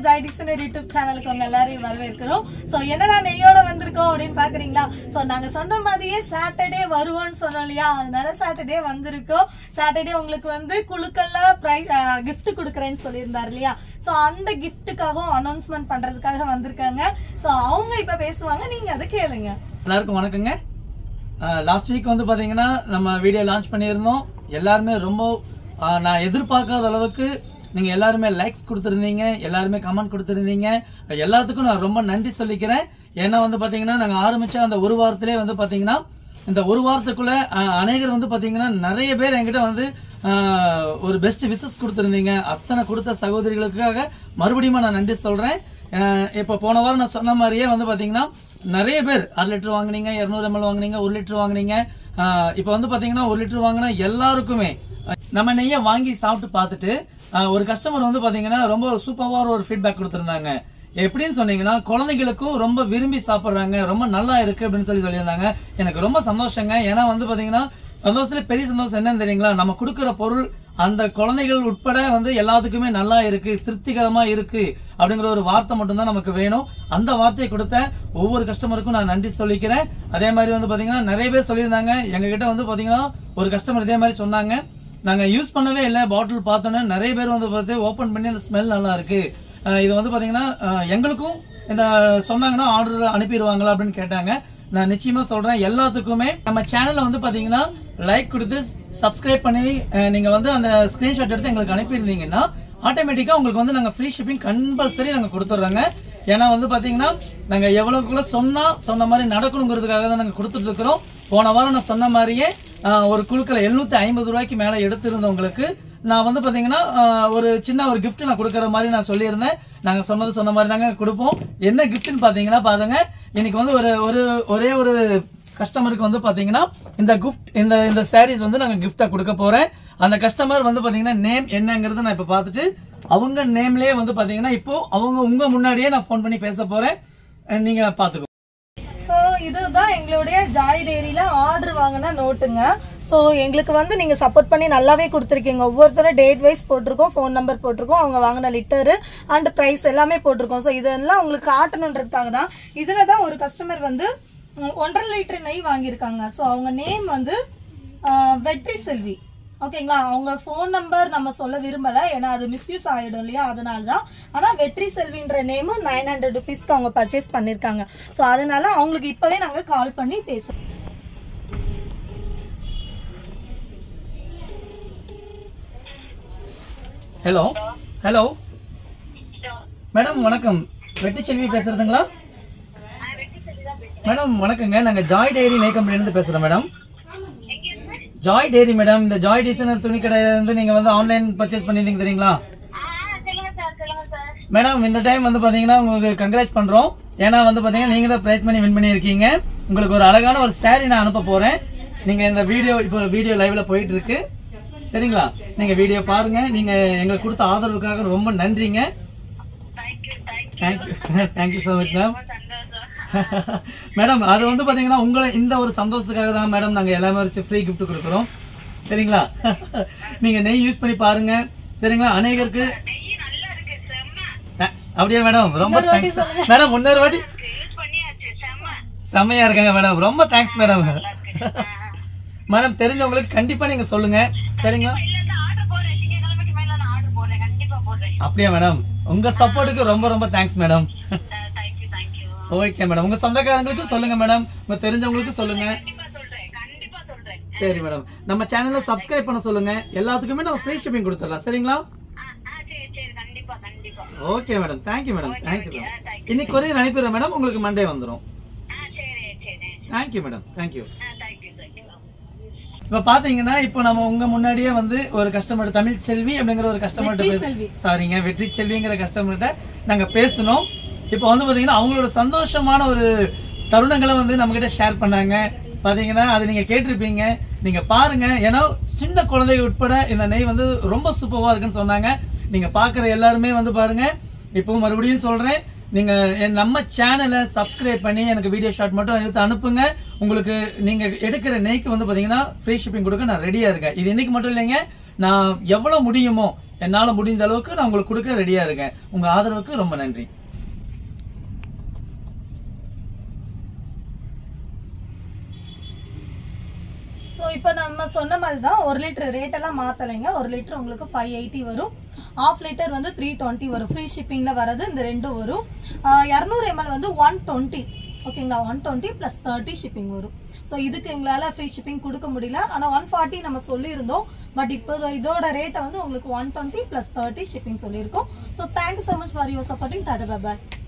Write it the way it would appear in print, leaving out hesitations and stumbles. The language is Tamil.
ஜாய் டிசைனர் யூடியூப் சேனலுக்கு உங்க எல்லாரையும் வரவேற்கிறோம். சோ என்னடா நெய்யோட வந்திருக்கோம் அப்படின்னு பாக்குறீங்களா? சோ நாங்க சொன்ன மாதிரியே சாட்டர்டே வருவோம்னு சொன்னோம் இல்லையா, அதனால சாட்டர்டே வந்திருக்கோம். சாட்டர்டே உங்களுக்கு வந்து குழுக்கள்ல கிஃப்ட் கொடுக்கறேன்னு சொல்லியிருந்தாரு இல்லையா, சோ அந்த கிஃப்ட்டுக்காகவும் அனௌன்ஸ்மெண்ட் பண்றதுக்காக வந்திருக்காங்க. சோ அவங்க இப்ப பேசுவாங்க, நீங்க அதை கேளுங்க. எல்லாருக்கும் வணக்கங்க. லாஸ்ட் வீக் வந்து பாத்தீங்கன்னா நம்ம வீடியோ லான்ச் பண்ணியிருந்தோம். எல்லாருமே ரொம்ப நான் எதிர்பார்க்காத அளவுக்கு நீங்க எல்லாருமே லைக்ஸ் கொடுத்திருந்தீங்க, எல்லாருமே கமெண்ட் கொடுத்திருந்தீங்க. எல்லாத்துக்கும் நான் ரொம்ப நன்றி சொல்லிக்கிறேன். ஏன்னா வந்து பாத்தீங்கன்னா நாங்க ஆரம்பிச்ச அந்த ஒரு வாரத்திலே வந்து பாத்தீங்கன்னா இந்த ஒரு வாரத்துக்குள்ள அநேகர் வந்து பாத்தீங்கன்னா நிறைய பேர் என்கிட்ட வந்து ஒரு பெஸ்ட் விஷஸ் கொடுத்திருந்தீங்க. அத்தனை கொடுத்த சகோதரிகளுக்காக மறுபடியும் நான் நன்றி சொல்றேன். இப்ப போன வாரம் நான் சொன்ன மாதிரியே வந்து பாத்தீங்கன்னா நிறைய பேர் 1/2 லிட்டர் வாங்குனீங்க, 200 ml வாங்குனீங்க, 1 லிட்டர் வாங்குனீங்க. இப்ப வந்து பாத்தீங்கன்னா 1 லிட்டர் வாங்கினா எல்லாருக்குமே நம்ம நெய்ய வாங்கி சாப்பிட்டு பார்த்துட்டு ஒரு கஸ்டமர் வந்து பாத்தீங்கன்னா ரொம்ப சூப்பரான ஒரு ஃபீட்பேக் கொடுத்திருந்தாங்க. எப்படின்னு சொன்னீங்கன்னா குழந்தைகளுக்கும் ரொம்ப விரும்பி சாப்பிடுறாங்க, ரொம்ப நல்லா இருக்கு அப்படின்னு சொல்லியிருந்தாங்க. எனக்கு ரொம்ப சந்தோஷங்க. ஏன்னா வந்து பாத்தீங்கன்னா சந்தோஷத்துல பெரிய சந்தோஷம் என்னன்னு தெரியுங்களா, நம்ம கொடுக்கிற பொருள் அந்த குழந்தைகள் உட்பட வந்து எல்லாத்துக்குமே நல்லா இருக்கு, திருப்திகரமா இருக்கு அப்படிங்கிற ஒரு வார்த்தை மட்டும்தான் நமக்கு வேணும். அந்த வார்த்தையை கொடுத்த ஒவ்வொரு கஸ்டமருக்கும் நான் நன்றி சொல்லிக்கிறேன். அதே மாதிரி வந்து பாத்தீங்கன்னா நிறைய பேர் சொல்லியிருந்தாங்க. எங்க கிட்ட வந்து பாத்தீங்கன்னா ஒரு கஸ்டமர் இதே மாதிரி சொன்னாங்க, நாங்க யூஸ் பண்ணவே இல்லை, பாட்டில் பார்த்தோன்னே நிறைய பேர் வந்து பார்த்து ஓபன் பண்ணி அந்த ஸ்மெல் நல்லா இருக்கு, இது வந்து பாத்தீங்கன்னா எங்களுக்கும் இந்த சொன்னாங்கன்னா ஆர்டர் அனுப்பிடுவாங்களா அப்படின்னு கேட்டாங்க. நான் நிச்சயமா சொல்றேன், எல்லாத்துக்குமே நம்ம சேனல்ல வந்து பாத்தீங்கன்னா லைக் கொடுத்து சப்ஸ்கிரைப் பண்ணி நீங்க வந்து அந்த ஸ்கிரீன்ஷாட் எடுத்து எங்களுக்கு அனுப்பியிருந்தீங்கன்னா ஆட்டோமேட்டிக்கா உங்களுக்கு வந்து நாங்க ஃப்ரீ ஷிப்பிங் கம்பல்சரி நாங்க கொடுத்துட்றோங்க. ஏன்னா வந்து பாத்தீங்கன்னா நாங்க எவ்வளவுக்குள்ள சொன்ன மாதிரி நடக்கணுங்கிறதுக்காக தான் நாங்க கொடுத்துட்டு இருக்கிறோம். போன வாரம் நான் சொன்ன மாதிரியே ஒரு குழுக்களை 750 ரூபாய்க்கு மேல எடுத்திருந்தவங்களுக்கு நான் வந்து பாத்தீங்கன்னா ஒரு சின்ன ஒரு கிஃப்ட் நான் கொடுக்கற மாதிரி நான் சொல்லியிருந்தேன். நாங்க சொன்ன மாதிரி தாங்க கொடுப்போம். என்ன கிஃப்ட்னு பாத்தீங்கன்னா பாருங்க, இன்னைக்கு வந்து ஒரே ஒரு கஸ்டமருக்கு வந்து பாத்தீங்கன்னா இந்த கிஃப்ட் இந்த சாரீஸ் வந்து நாங்க கிஃப்டா கொடுக்க போறேன். அந்த கஸ்டமர் வந்து பாத்தீங்கன்னா நேம் என்னங்கறது நான் இப்ப பாத்துட்டு அவங்க நேம்லயே வந்து பாத்தீங்கன்னா இப்போ அவங்க உங்க முன்னாடியே நான் போன் பண்ணி பேச போறேன், நீங்க பாத்துக்கோ. சோ இதுதான் எங்களுடைய ஜாய் டெய்ரியில ஆர்டர் வாங்கின நோட்டுங்க. சோ எங்களுக்கு வந்து நீங்க சப்போர்ட் பண்ணி நல்லாவே கொடுத்துருக்கீங்க. ஒவ்வொருத்தரும் டேட் வைஸ் போட்டிருக்கோம், போன் நம்பர் போட்டிருக்கோம், அவங்க வாங்கின லிட்டரு அண்ட் பிரைஸ் எல்லாமே போட்டிருக்கோம். சோ இதெல்லாம் உங்களுக்கு காட்டணுன்றதுக்காக தான். இதுலதான் ஒரு கஸ்டமர் வந்து 1.5 லிட்டர் நெய் வாங்கியிருக்காங்க. ஸோ அவங்க நேம் வந்து வெற்றி செல்வி. ஓகேங்களா, அவங்க ஃபோன் நம்பர் நம்ம சொல்ல விரும்பல, ஏன்னா அது மிஸ்யூஸ் ஆயிடும் இல்லையா, அதனால தான். ஆனால் வெற்றி செல்வின்ற நேம் 900 ருபீஸ்க்கு அவங்க பர்ச்சேஸ் பண்ணியிருக்காங்க. ஸோ அதனால அவங்களுக்கு இப்பவே நாங்கள் கால் பண்ணி பேசுறோம். ஹலோ ஹலோ மேடம் வணக்கம், வெற்றி செல்வி பேசுறதுங்களா? மேடம் வணக்கங்க, நாங்க ஜாய் டெய்ரி நெய் கம்பெனில இருந்து பேசுறோம் மேடம். ஜாய் டெய்ரி மேடம், இந்த ஜாய் டிசைனர் துணி கடையில இருந்து நீங்க வந்து ஆன்லைன் பர்ச்சேஸ் பண்ணிருந்தீங்க தெரியுங்களா மேடம்? இந்த டைம் வந்து பாத்தீங்கன்னா உங்களுக்கு கங்க்ராட் பண்றோம். ஏன்னா வந்து பாத்தீங்கன்னா நீங்க தான் பிரைஸ் மணி வின் பண்ணிருக்கீங்க. உங்களுக்கு ஒரு அழகான ஒரு சாரி நான் அனுப்ப போறேன். நீங்க இந்த வீடியோ லைவ்ல போயிட்டு இருக்கு, சரிங்களா? நீங்க வீடியோ பாருங்க. நீங்க எங்களுக்கு கொடுத்த ஆதரவுக்காக ரொம்ப நன்றிங்க. Thank you so much ma'am. Madam அது வந்து பாத்தீங்கன்னா உங்களை இந்த ஒரு சந்தோஷத்துக்காக தான் மேடம் நாங்க எல்லாமே வச்சு ஃப்ரீ கிஃப்ட் கொடுக்குறோம், சரிங்களா? நீங்க நெய் யூஸ் பண்ணி பாருங்க, சரிங்களா? அநேகருக்கு அப்படியே மேடம் ரொம்ப தேங்க்ஸ் மேடம். இன்னொரு வாட்டி செம்மையா இருக்காங்க மேடம், ரொம்ப தேங்க்ஸ் மேடம். மேடம் தெரிஞ்சவங்களுக்கு கண்டிப்பா நீங்க சொல்லுங்க, சரிங்களா? அப்படியா மேடம், உங்க சப்போர்ட்டுக்கு ரொம்ப ரொம்ப தேங்க்ஸ் மேடம். ஓகே மேடம், உங்க சொந்தக்காரங்களுக்கு சொல்லுங்க மேடம், உங்க தெரிஞ்சவங்களுக்கு சொல்லுங்க. சரி மேடம், நம்ம சேனலை சப்ஸ்கிரைப் பண்ண சொல்லுங்க. எல்லாத்துக்குமே நம்ம ஃப்ரீ ஷிப்பிங் கொடுத்துடலாம், சரிங்களா? Okay madam, thank you madam, thank you. இன்னைக்கு கொரியர் அனுப்பிடுறேன் மேடம், உங்களுக்கு மண்டே வந்துடும். Thank you madam, thank you. இப்ப பாத்தீங்கன்னா இப்போ நம்ம உங்க முன்னாடியே வந்து ஒரு கஸ்டமர் தமிழ் செல்வி அப்படிங்கிற ஒரு கஸ்டமர், சாரிங்க வெற்றி செல்விங்கிற கஸ்டமர்கிட்ட நாங்க பேசணும். இப்ப வந்து பாத்தீங்கன்னா அவங்களோட சந்தோஷமான ஒரு தருணங்களை வந்து நம்ம கிட்ட ஷேர் பண்ணாங்க. பாத்தீங்கன்னா அது நீங்க கேட்டிருப்பீங்க, நீங்க பாருங்க. ஏன்னா சின்ன குழந்தைகள் உட்பட இந்த நெய் வந்து ரொம்ப சூப்பரா இருக்குன்னு சொன்னாங்க. நீங்க பாக்குற எல்லாருமே வந்து பாருங்க. இப்போ மறுபடியும் சொல்றேன், நீங்க நம்ம சேனலை சப்ஸ்கிரைப் பண்ணி எனக்கு வீடியோ ஷாட் மட்டும் எடுத்து அனுப்புங்க. உங்களுக்கு நீங்க எடுக்கிற நெய்க்கு வந்து பாத்தீங்கன்னா ஃப்ரீ ஷிப்பிங் கொடுக்க நான் ரெடியா இருக்கேன். இது இன்னைக்கு மட்டும் இல்லைங்க, நான் எவ்வளவு முடியுமோ என்னால முடிந்த அளவுக்கு நான் உங்களுக்கு கொடுக்க ரெடியா இருக்கேன். உங்க ஆதரவுக்கு ரொம்ப நன்றி. ஸோ இப்போ நம்ம சொன்ன மாதிரி தான் 1 லிட்டர் ரேட் எல்லாம் மாற்றலைங்க. 1 லிட்டர் உங்களுக்கு 580 வரும். 1/2 லிட்டர் வந்து 320 வரும். ஃப்ரீ ஷிப்பிங்கில் வரது இந்த ரெண்டும் வரும். 200 ml வந்து 120, ஓகேங்களா, 120 + 30 ஷிப்பிங் வரும். ஸோ இதுக்கு எங்களால் ஃப்ரீ ஷிப்பிங் கொடுக்க முடியல. ஆனால் 140 நம்ம சொல்லியிருந்தோம். பட் இப்போ இதோட ரேட்டை வந்து உங்களுக்கு 120 + 30 ஷிப்பிங் சொல்லியிருக்கோம். So thank you so much for your supporting. Tata bye.